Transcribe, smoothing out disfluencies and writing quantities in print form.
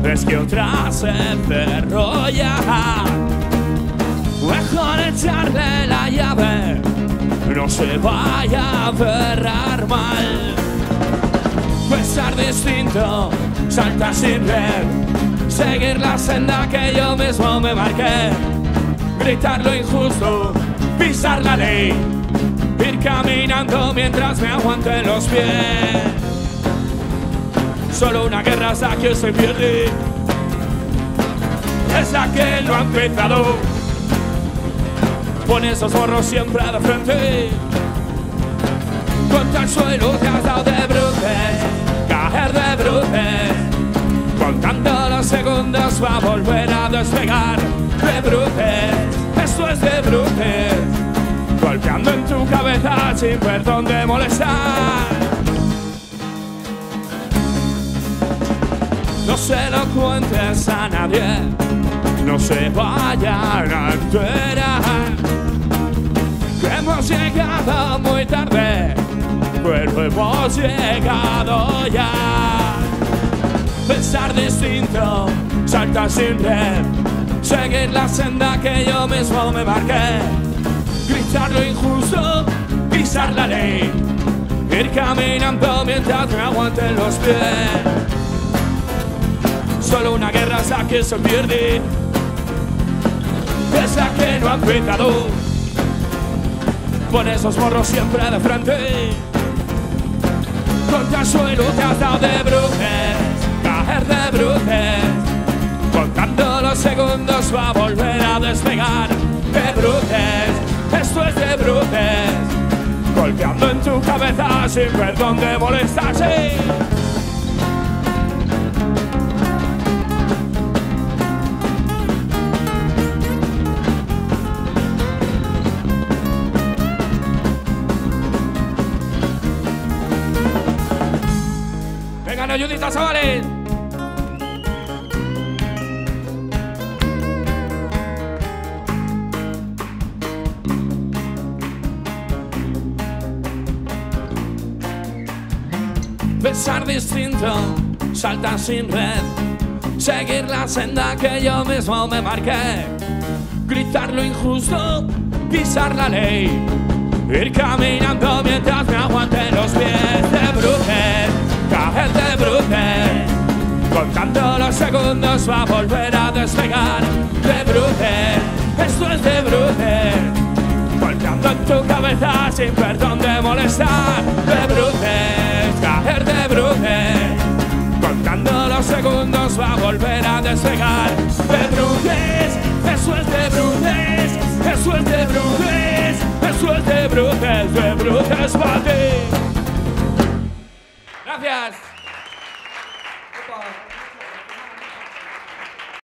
ves que otra se enrolla. Mejor echarle la llave, no se vaya a cerrar mal. Pensar distinto, saltar sin red, seguir la senda que yo mismo me marqué. Gritar lo injusto, pisar la ley, ir caminando mientras me aguanten los pies. Solo una guerra hasta que se pierde, es la que lo ha empezado. Pon esos morros siempre de frente, contra el suelo te has dado de bruces, caer de bruces. Contando los segundos va a volver a despegar. De bruces, esto es de bruces, golpeando en tu cabeza sin perdón de molestar. No se lo cuentes a nadie, no se vayan a enterar que hemos llegado muy tarde, pero hemos llegado ya. Pensar distinto, saltar sin red, seguir la senda que yo mismo me marqué. Gritar lo injusto, pisar la ley, ir caminando mientras me aguanten los pies. Solo una guerra hasta que se pierde, es la que no ha empezado. Pon esos morros siempre de frente, contra el suelo te has dado de bruces, caer de bruces. Contando los segundos va a volver a despegar. De bruces, esto es de bruces, golpeando en tu cabeza sin perdón de molestarse. Vengan, ayuditas, chavales. Pensar distinto, saltar sin red, seguir la senda que yo mismo me marqué. Gritar lo injusto, pisar la ley, ir caminando mientras me aguanten los pies. De bruces, caer de bruces, contando los segundos va a volver a despegar. De bruces, esto es de bruces, golpeando en tu cabeza sin perdón de molestar. De bruces, caer de bruces, contando los segundos va a volver a despegar. De bruces, eso es de bruces, eso es de bruces, eso es de bruces para ti. Gracias.